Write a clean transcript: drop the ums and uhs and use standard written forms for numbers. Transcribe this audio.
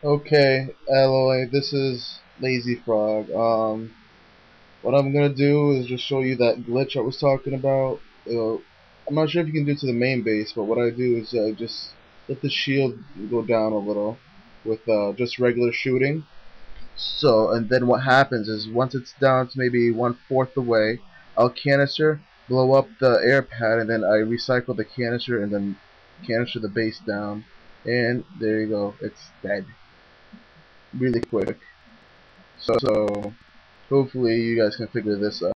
Okay, Alloy, this is Lazy Frog. What I'm gonna do is just show you that glitch I was talking about. I'm not sure if you can do it to the main base, but what I do is just let the shield go down a little with just regular shooting. So, and then what happens is once it's down to maybe 1/4 the way, I'll canister, blow up the air pad, and then I recycle the canister and then canister the base down. And there you go, it's dead. Really quick. So hopefully you guys can figure this out.